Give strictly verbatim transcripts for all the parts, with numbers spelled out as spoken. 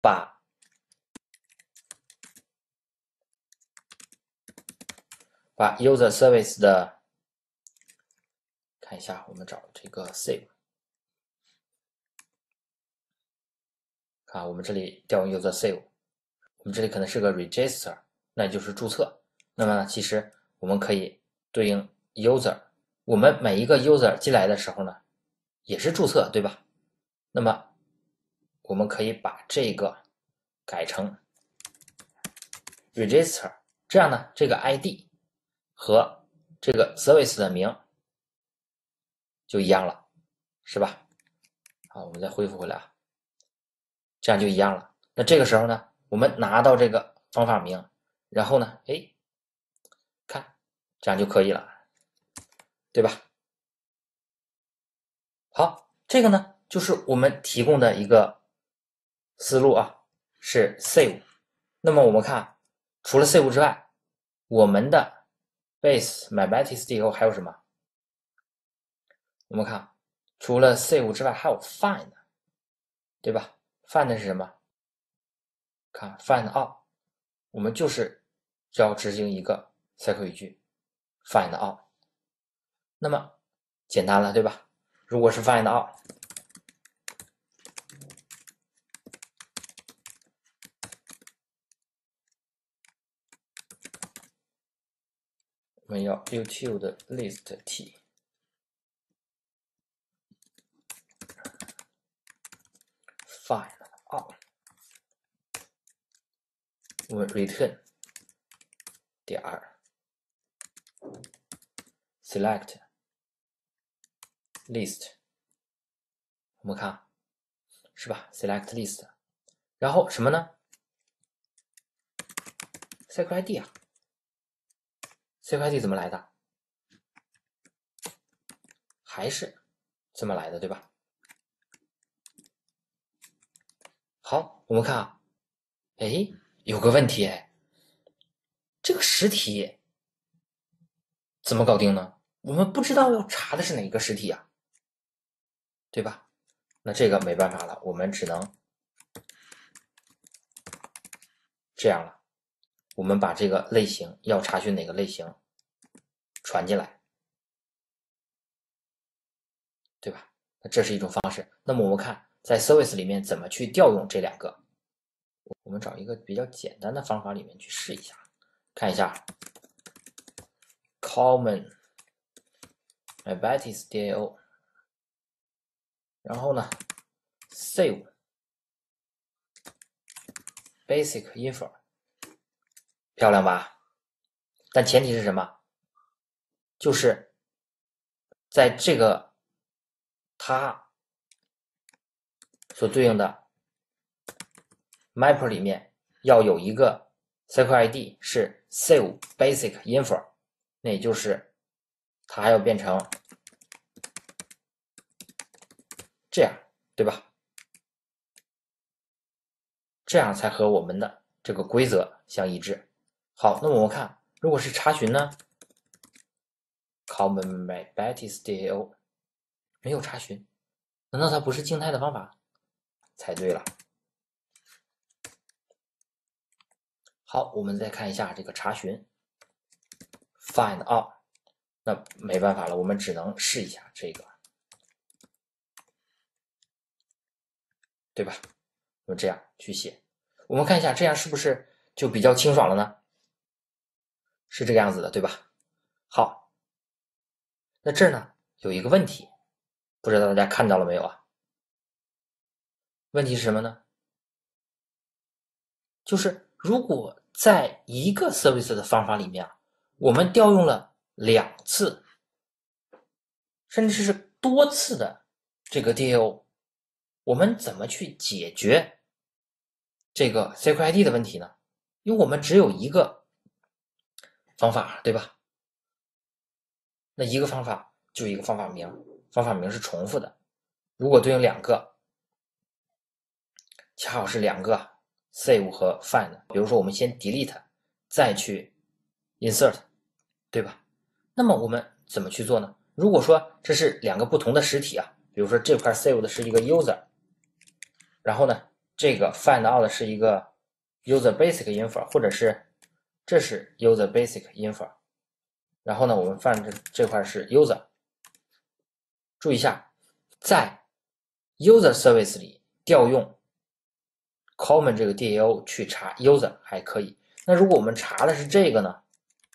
把把 user service 的，看一下，我们找这个 save， 看我们这里调用 user save， 我们这里可能是个 register， 那也就是注册。那么其实我们可以对应 user， 我们每一个 user 进来的时候呢，也是注册，对吧？那么我们可以把这个改成 register， 这样呢，这个 I D 和这个 service 的名就一样了，是吧？好，我们再恢复回来啊，这样就一样了。那这个时候呢，我们拿到这个方法名，然后呢，哎，看，这样就可以了，对吧？好，这个呢，就是我们提供的一个思路啊，是 save。那么我们看，除了 save 之外，我们的 base MyBatis D O 还有什么？我们看，除了 save 之外，还有 find， 对吧 ？find 是什么？看 find all， 我们就是要执行一个 C Q 语句 find all。那么简单了，对吧？如果是 find all， 我们要 YouTube 的 list t find all， 我们 return 点 select list， 我们看是吧 select list， 然后什么呢 C Q I D 啊 C Q I D 怎么来的？还是这么来的，对吧？好，我们看啊，哎，有个问题哎，这个实体怎么搞定呢？我们不知道要查的是哪个实体啊，对吧？那这个没办法了，我们只能这样了，我们把这个类型要查询哪个类型传进来，对吧？那这是一种方式。那么我们看在 service 里面怎么去调用这两个，我们找一个比较简单的方法里面去试一下，看一下 common MyBatis D A O， 然后呢 save basic info， 漂亮吧？但前提是什么？就是在这个它所对应的 mapper 里面要有一个 C Q I D 是 save basic info， 那也就是它还要变成这样，对吧？这样才和我们的这个规则相一致。好，那么我们看，如果是查询呢 common MyBatis D A O 没有查询，难道它不是静态的方法？猜对了。好，我们再看一下这个查询 find all， 那没办法了，我们只能试一下这个，对吧？我们这样去写，我们看一下，这样是不是就比较清爽了呢？是这个样子的，对吧？好，那这儿呢有一个问题，不知道大家看到了没有啊？问题是什么呢？就是如果在一个 service 的方法里面啊，我们调用了两次，甚至是多次的这个 D A O， 我们怎么去解决这个 C Q I D 的问题呢？因为我们只有一个方法，对吧？那一个方法就一个方法名，方法名是重复的。如果对应两个，恰好是两个 save 和 find， 比如说我们先 delete， 再去 insert， 对吧？那么我们怎么去做呢？如果说这是两个不同的实体啊，比如说这块 save 的是一个 user， 然后呢这个 find out 是一个 user basic info， 或者是这是 user basic info， 然后呢，我们 find 这这块是 user。注意一下，在 user service 里调用 common 这个 D A O 去查 user 还可以。那如果我们查的是这个呢？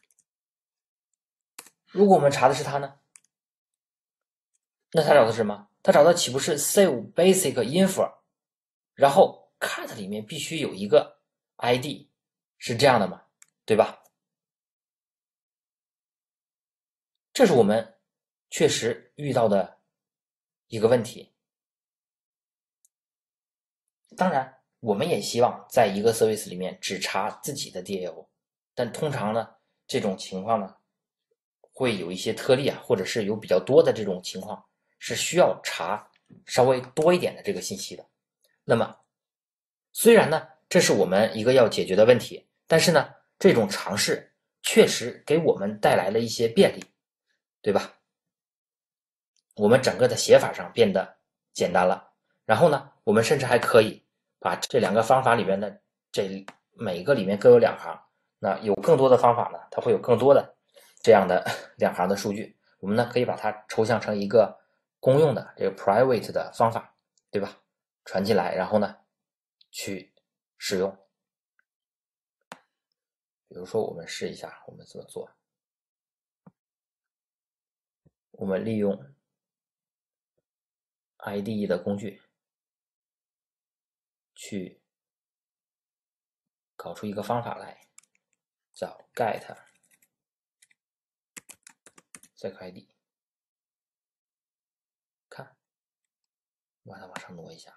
如果我们查的是它呢？那它找的是什么？它找的岂不是 save basic info， 然后 cat 里面必须有一个 I D， 是这样的吗？对吧？这是我们确实遇到的一个问题。当然，我们也希望在一个 service 里面只查自己的 D A O， 但通常呢，这种情况呢，会有一些特例啊，或者是有比较多的这种情况，是需要查稍微多一点的这个信息的。那么，虽然呢，这是我们一个要解决的问题，但是呢，这种尝试确实给我们带来了一些便利，对吧？我们整个的写法上变得简单了，然后呢，我们甚至还可以把这两个方法里面的这每个里面各有两行，那有更多的方法呢，它会有更多的这样的两行的数据，我们呢可以把它抽象成一个公用的这个 private 的方法，对吧？传进来，然后呢去使用。比如说我们试一下我们怎么做，我们利用 I D E 的工具去搞出一个方法来，叫 get sec I D。 看，我把它往上挪一下，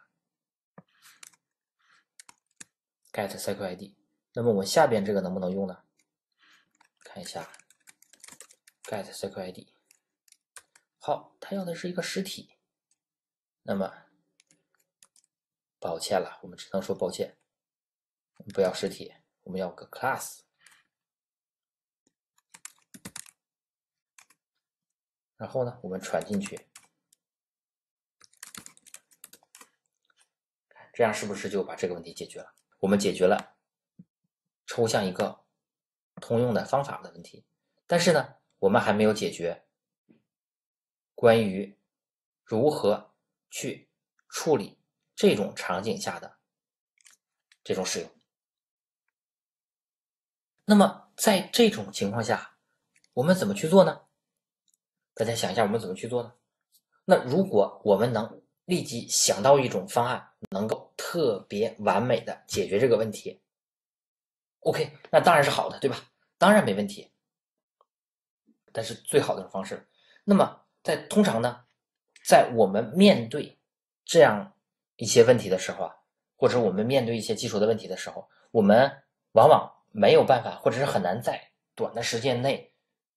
get sec I D。 那么我们下边这个能不能用呢？看一下 get sec I D。 好，它要的是一个实体，那么抱歉了，我们只能说抱歉，我们不要实体，我们要个 class。 然后呢，我们传进去，这样是不是就把这个问题解决了？我们解决了抽象一个通用的方法的问题，但是呢，我们还没有解决关于如何去处理这种场景下的这种使用。那么在这种情况下，我们怎么去做呢？大家想一下，我们怎么去做呢？那如果我们能立即想到一种方案，能够特别完美的解决这个问题 ，OK， 那当然是好的，对吧？当然没问题。但是最好的方式，那么在通常呢，在我们面对这样一些问题的时候啊，或者我们面对一些技术的问题的时候，我们往往没有办法，或者是很难在短的时间内，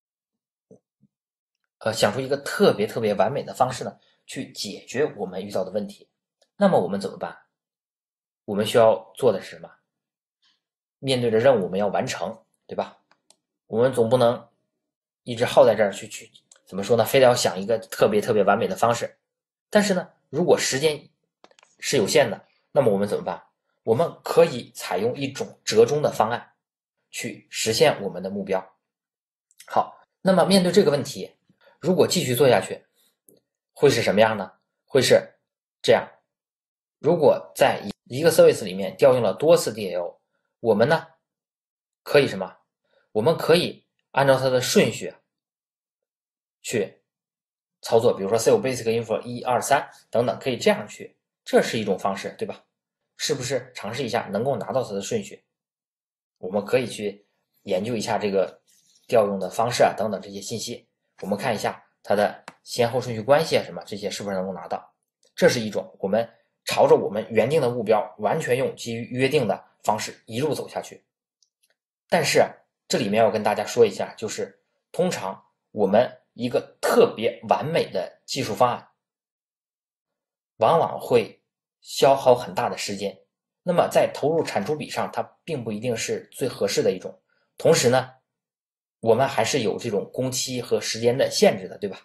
呃，想出一个特别特别完美的方式呢，去解决我们遇到的问题。那么我们怎么办？我们需要做的是什么？面对着任务，我们要完成，对吧？我们总不能一直耗在这儿去去怎么说呢？非得要想一个特别特别完美的方式。但是呢，如果时间是有限的，那么我们怎么办？我们可以采用一种折中的方案去实现我们的目标。好，那么面对这个问题，如果继续做下去，会是什么样呢？会是这样。如果在一个 service 里面调用了多次 D A O， 我们呢可以什么？我们可以按照它的顺序去操作，比如说 save basic info 一二三等等，可以这样去，这是一种方式，对吧？是不是尝试一下能够拿到它的顺序？我们可以去研究一下这个调用的方式啊等等这些信息，我们看一下它的先后顺序关系啊什么这些是不是能够拿到？这是一种我们朝着我们原定的目标，完全用基于约定的方式一路走下去。但是这里面要跟大家说一下，就是通常我们一个特别完美的技术方案，往往会消耗很大的时间，那么在投入产出比上，它并不一定是最合适的一种。同时呢，我们还是有这种工期和时间的限制的，对吧？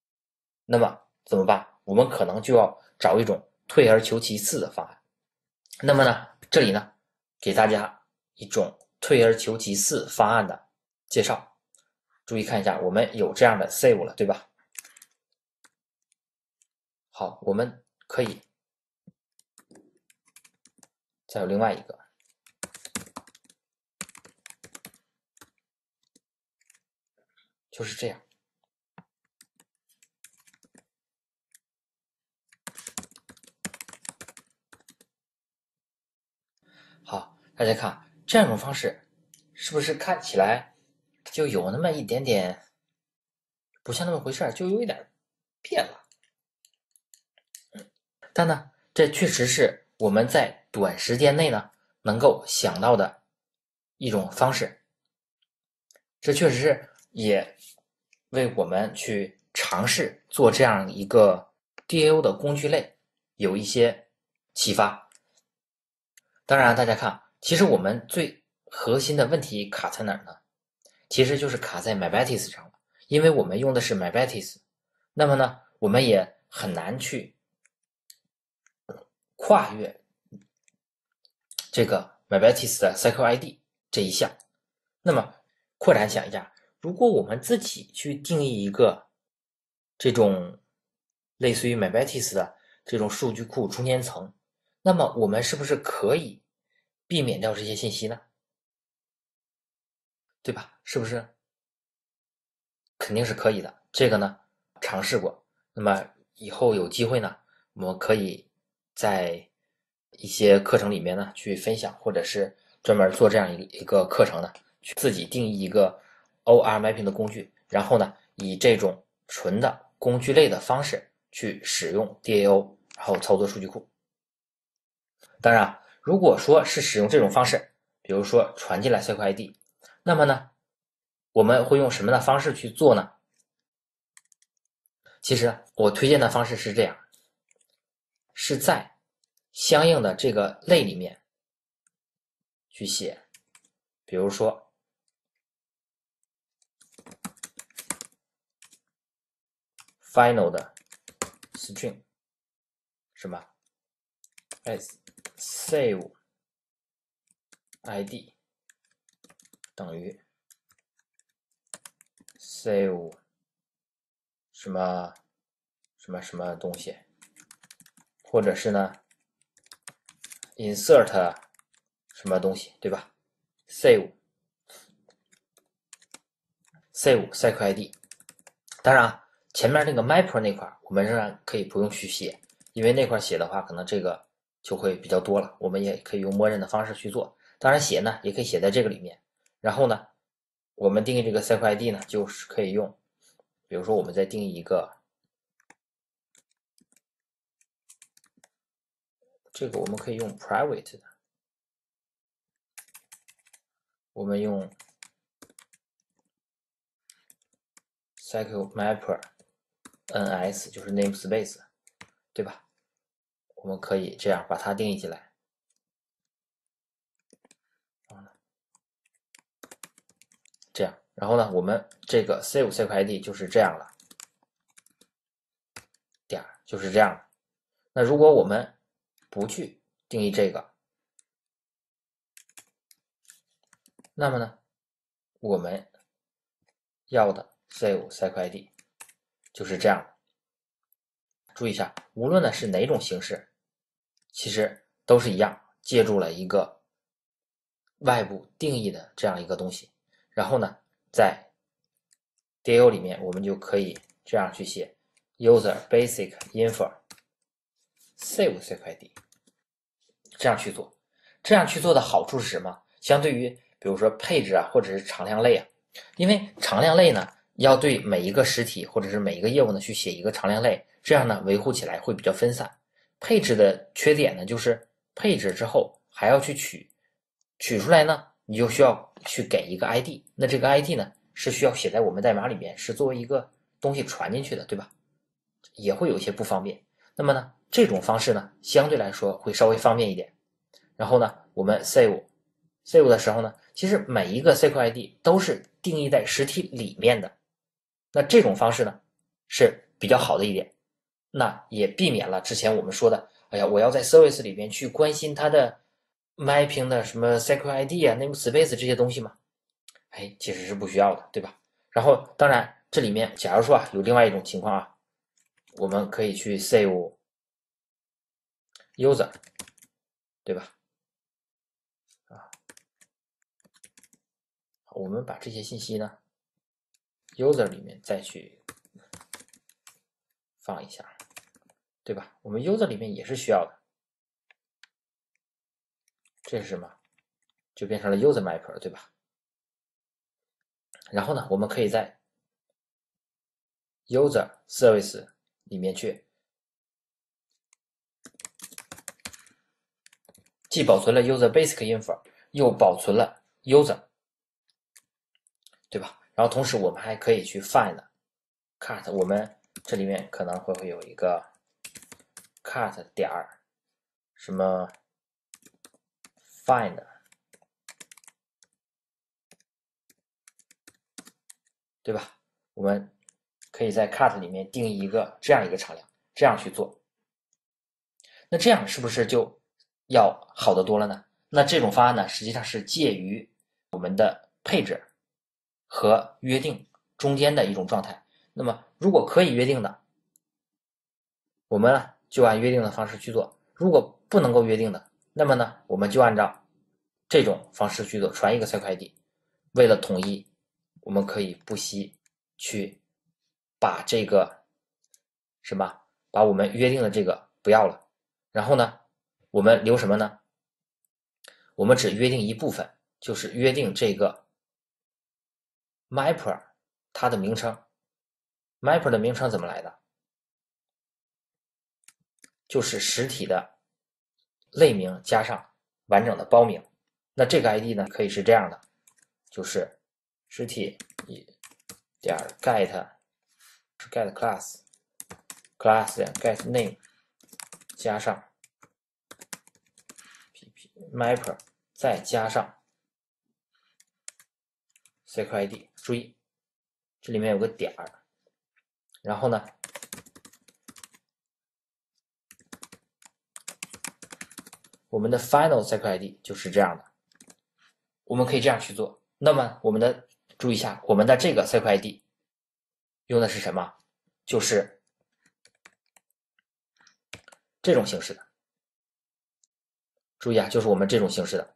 那么怎么办？我们可能就要找一种退而求其次的方案。 那么呢，这里呢，给大家一种退而求其次方案的介绍。注意看一下，我们有这样的 save 了，对吧？好，我们可以再有另外一个，就是这样。好，大家看这样一种方式，是不是看起来就有那么一点点不像那么回事儿，就有一点变了？但呢，这确实是我们在短时间内呢能够想到的一种方式。这确实是也为我们去尝试做这样一个 D A O 的工具类有一些启发。当然，大家看，其实我们最核心的问题卡在哪儿呢？其实就是卡在 MyBetis 上了，因为我们用的是 MyBetis， 那么呢，我们也很难去跨越这个 MyBetis 的 Cycle I D 这一项。那么扩展想一下，如果我们自己去定义一个这种类似于 MyBetis 的这种数据库中间层，那么我们是不是可以避免掉这些信息呢？对吧？是不是？肯定是可以的。这个呢，尝试过。那么以后有机会呢，我们可以在一些课程里面呢去分享，或者是专门做这样一一个课程呢，去自己定义一个 O R mapping 的工具，然后呢，以这种纯的工具类的方式去使用 D A O， 然后操作数据库。当然，如果说是使用这种方式，比如说传进来 Cycle I D， 那么呢，我们会用什么的方式去做呢？其实我推荐的方式是这样，是在相应的这个类里面去写，比如说 final 的 string 什么 as save id 等于 save 什么什么什么东西，或者是呢 insert 什么东西，对吧？ save save cycle I D。 当然前面那个 mapper 那块我们仍然可以不用去写，因为那块写的话可能这个就会比较多了，我们也可以用默认的方式去做。当然写呢也可以写在这个里面，然后呢我们定义这个 cycle I D 呢就是可以用，比如说我们再定义一个，这个我们可以用 private 的，我们用 cycle mapper ns 就是 namespace， 对吧？我们可以这样把它定义起来。这样，然后呢，我们这个 save cycle I D 就是这样了，点就是这样了。那如果我们不去定义这个，那么呢，我们要的 save cycle I D 就是这样的。注意一下，无论呢是哪种形式，其实都是一样，借助了一个外部定义的这样一个东西。然后呢，在 D A O 里面，我们就可以这样去写 user basic info save cycle I D， 这样去做。这样去做的好处是什么？相对于比如说配置啊，或者是常量类啊，因为常量类呢，要对每一个实体或者是每一个业务呢去写一个常量类，这样呢维护起来会比较分散。配置的缺点呢，就是配置之后还要去取，取出来呢，你就需要去给一个 I D， 那这个 I D 呢是需要写在我们代码里面，是作为一个东西传进去的，对吧？也会有一些不方便。那么呢，这种方式呢，相对来说会稍微方便一点。然后呢，我们 save save 的时候呢，其实每一个 cycle I D 都是定义在实体里面的。那这种方式呢是比较好的一点，那也避免了之前我们说的哎呀，我要在 service 里边去关心它的 mapping 的什么 secret I D 啊、namespace 这些东西吗？哎，其实是不需要的，对吧？然后当然这里面假如说啊有另外一种情况啊，我们可以去 save user， 对吧？啊，我们把这些信息呢 user 里面再去放一下，对吧？我们 user 里面也是需要的。这是什么？就变成了 user mapper， 对吧？然后呢，我们可以在 user service 里面去，既保存了 user basic info， 又保存了 user， 对吧？然后同时我们还可以去 find cut， 我们这里面可能会会有一个 cut 点儿什么 find， 对吧？我们可以在 cut 里面定义一个这样一个常量，这样去做。那这样是不是就要好得多了呢？那这种方案呢，实际上是介于我们的配置和约定中间的一种状态。那么如果可以约定的，我们呢就按约定的方式去做；如果不能够约定的，那么呢我们就按照这种方式去做，传一个 secret I D。为了统一，我们可以不惜去把这个什么，把我们约定的这个不要了，然后呢，我们留什么呢？我们只约定一部分，就是约定这个 mapper 它的名称。mapper 的名称怎么来的？就是实体的类名加上完整的包名。那这个 I D 呢，可以是这样的，就是实体点 get get class class get name 加上 pp mapper 再加上 secret I D。注意，这里面有个点儿，然后呢，我们的 final secret I D 就是这样的。我们可以这样去做。那么我们的注意一下，我们的这个 secret I D 用的是什么？就是这种形式的。注意啊，就是我们这种形式的。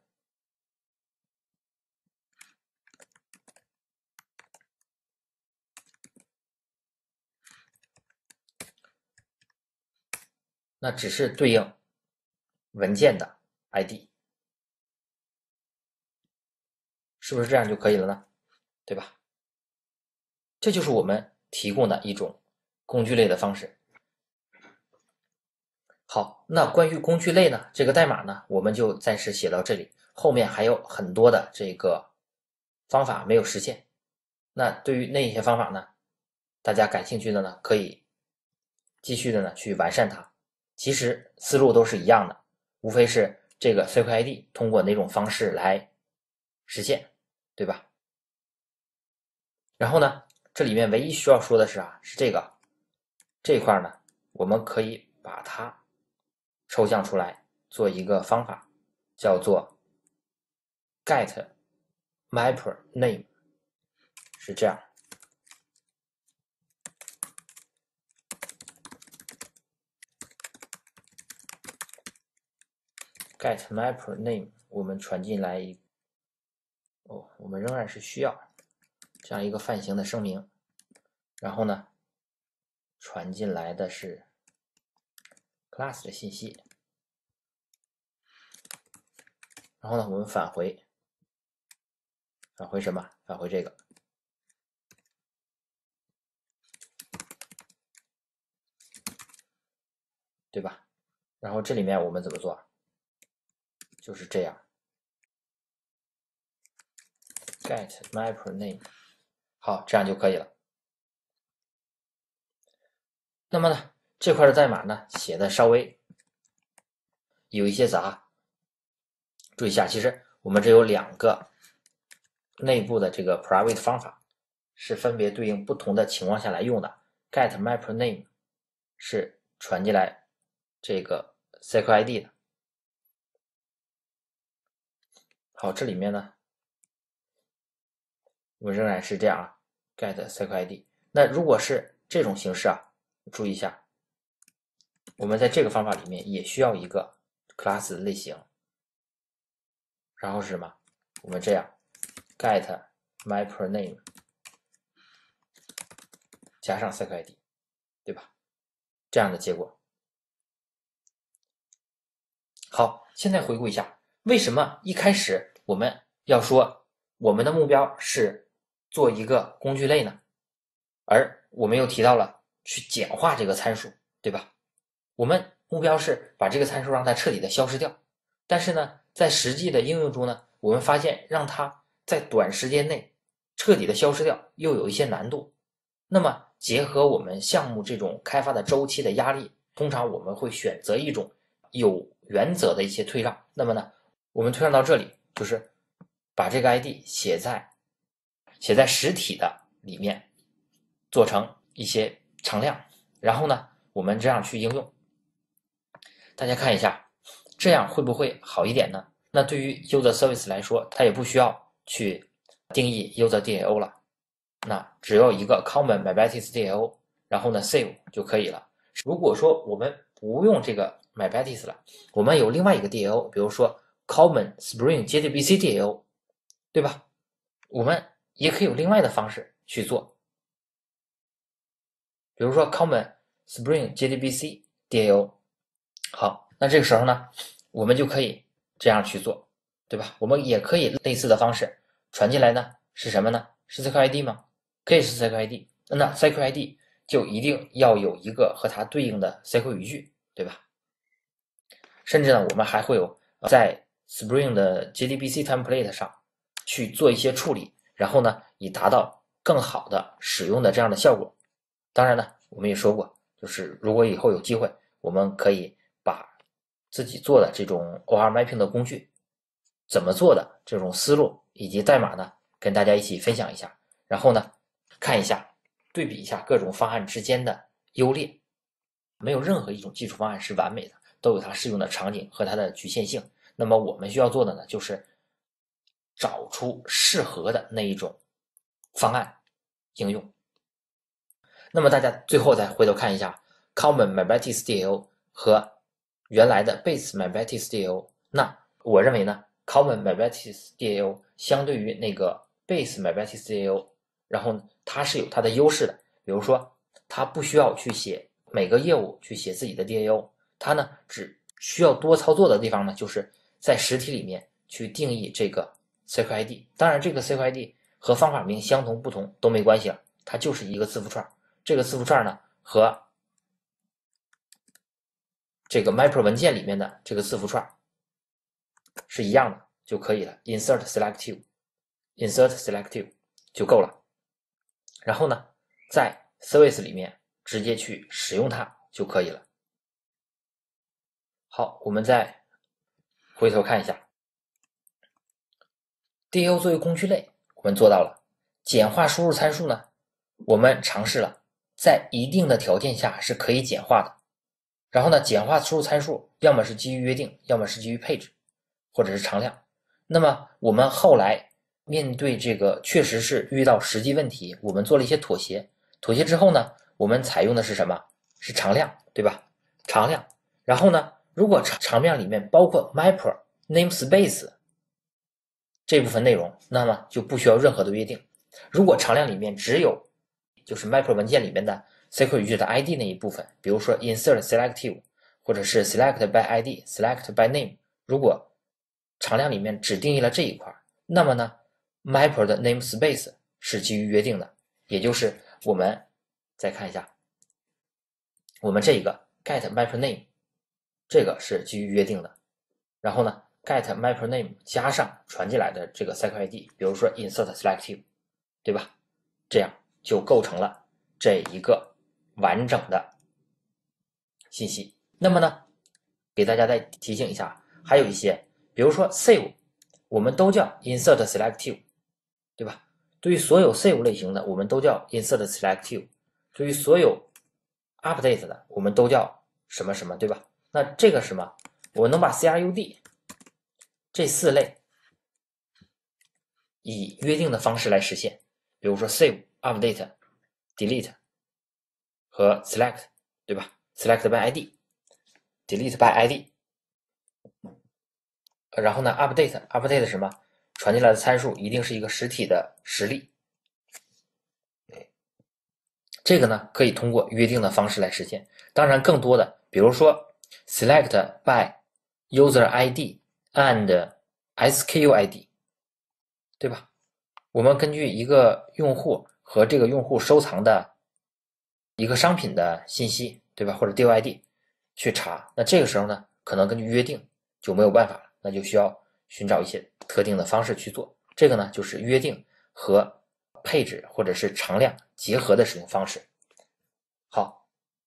那只是对应文件的 I D， 是不是这样就可以了呢？对吧？这就是我们提供的一种工具类的方式。好，那关于工具类呢，这个代码呢，我们就暂时写到这里，后面还有很多的这个方法没有实现。那对于那些方法呢，大家感兴趣的呢，可以继续的呢去完善它。其实思路都是一样的，无非是这个 secret I D 通过哪种方式来实现，对吧？然后呢，这里面唯一需要说的是啊，是这个这一块呢，我们可以把它抽象出来，做一个方法，叫做 get mapper name， 是这样。get mapper name 我们传进来一哦，我们仍然是需要这样一个泛型的声明，然后呢，传进来的是 class 的信息，然后呢，我们返回，返回什么？返回这个，对吧？然后这里面我们怎么做？就是这样 ，get mapper name， 好，这样就可以了。那么呢，这块的代码呢，写的稍微有一些杂，注意一下，其实我们这有两个内部的这个 private 方法，是分别对应不同的情况下来用的。get mapper name 是传进来这个 cycle I D 的。好，这里面呢，我们仍然是这样啊 ，get cycle I D。那如果是这种形式啊，注意一下，我们在这个方法里面也需要一个 class 的类型，然后是什么？我们这样 get MapperName 加上 cycle I D， 对吧？这样的结果。好，现在回顾一下，为什么一开始我们要说我们的目标是做一个工具类呢？而我们又提到了去简化这个参数，对吧？我们目标是把这个参数让它彻底的消失掉，但是呢，在实际的应用中呢，我们发现让它在短时间内彻底的消失掉又有一些难度。那么结合我们项目这种开发的周期的压力，通常我们会选择一种有原则的一些退让。那么呢，我们退让到这里，就是把这个 I D 写在写在实体的里面，做成一些常量，然后呢，我们这样去应用。大家看一下，这样会不会好一点呢？那对于 user service 来说，它也不需要去定义 user D A O 了，那只要一个 common MyBatis D A O， 然后呢 save 就可以了。如果说我们不用这个 MyBatis 了，我们有另外一个 D A O， 比如说 common Spring J D B C D A O， 对吧？我们也可以有另外的方式去做，比如说 common Spring J D B C D A O。 好，那这个时候呢，我们就可以这样去做，对吧？我们也可以类似的方式传进来呢，是什么呢？是 cycle I D 吗？可以是 cycle I D， 那 cycle I D 就一定要有一个和它对应的 cycle 语句，对吧？甚至呢，我们还会有在 Spring 的 J D B C template 上去做一些处理，然后呢，以达到更好的使用的这样的效果。当然呢，我们也说过，就是如果以后有机会，我们可以把自己做的这种 O R mapping 的工具怎么做的这种思路以及代码呢，跟大家一起分享一下，然后呢，看一下对比一下各种方案之间的优劣。没有任何一种技术方案是完美的，都有它适用的场景和它的局限性。那么我们需要做的呢，就是找出适合的那一种方案应用。那么大家最后再回头看一下 Common MyBatis D A O 和原来的 Base MyBatis D A O， 那我认为呢 Common MyBatis D A O 相对于那个 Base MyBatis D A O， 然后它是有它的优势的，比如说它不需要去写每个业务去写自己的 D A O， 它呢只需要多操作的地方呢，就是在实体里面去定义这个 cycle I D。 当然这个 cycle I D 和方法名相同不同都没关系了，它就是一个字符串。这个字符串呢和这个 Mapper 文件里面的这个字符串是一样的就可以了， insert selective insert selective 就够了。然后呢，在 service 里面直接去使用它就可以了。好，我们再回头看一下 D A O 作为工具类，我们做到了。简化输入参数呢，我们尝试了，在一定的条件下是可以简化的。然后呢，简化输入参数要么是基于约定，要么是基于配置，或者是常量。那么我们后来面对这个确实是遇到实际问题，我们做了一些妥协。妥协之后呢，我们采用的是什么？是常量，对吧？常量。然后呢，如果常量里面包括 Mapper namespace 这部分内容，那么就不需要任何的约定。如果常量里面只有就是 Mapper 文件里面的 cycle 语句的 I D 那一部分，比如说 insert selective 或者是 select by I D select by name， 如果常量里面只定义了这一块，那么呢 Mapper 的 namespace 是基于约定的，也就是我们再看一下我们这个 get Mapper name 这个是基于约定的，然后呢 get Mapper name 加上传进来的这个 cycle I D， 比如说 insert selective， 对吧？这样就构成了这一个完整的信息。那么呢，给大家再提醒一下，还有一些，比如说 save， 我们都叫 insert selective， 对吧？对于所有 save 类型的，我们都叫 insert selective。对于所有 update 的，我们都叫什么什么，对吧？ 那这个是什么？我能把 C R U D 这四类以约定的方式来实现，比如说 save、update、delete 和 select， 对吧？ select by I D、delete by I D。 然后呢 update update 是什么？传进来的参数一定是一个实体的实例。这个呢可以通过约定的方式来实现。当然更多的，比如说 select by user I D and S K U I D， 对吧？我们根据一个用户和这个用户收藏的一个商品的信息，对吧？或者 D O I D 去查，那这个时候呢，可能根据约定就没有办法了，那就需要寻找一些特定的方式去做。这个呢，就是约定和配置或者是常量结合的使用方式。好，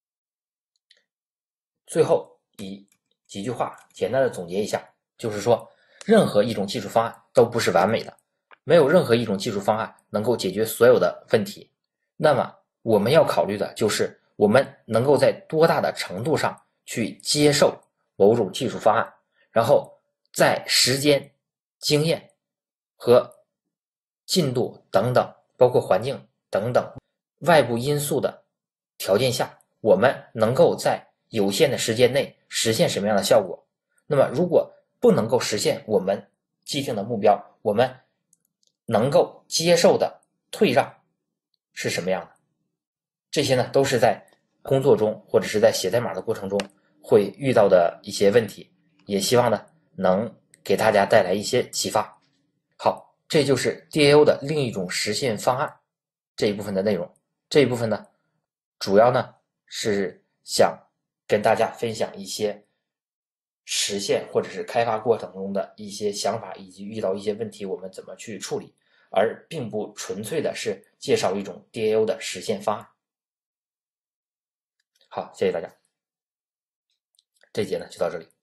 最后以几句话简单的总结一下，就是说，任何一种技术方案都不是完美的，没有任何一种技术方案能够解决所有的问题。那么我们要考虑的就是我们能够在多大的程度上去接受某种技术方案，然后在时间、经验和进度等等，包括环境等等外部因素的条件下，我们能够在有限的时间内实现什么样的效果。那么如果不能够实现我们既定的目标，我们能够接受的退让是什么样的？这些呢都是在工作中或者是在写代码的过程中会遇到的一些问题，也希望呢能给大家带来一些启发。好，这就是 D A O 的另一种实现方案这一部分的内容。这一部分呢主要呢是想跟大家分享一些实现或者是开发过程中的一些想法，以及遇到一些问题我们怎么去处理，而并不纯粹的是介绍一种 D A O 的实现方案。好，谢谢大家，这节呢就到这里。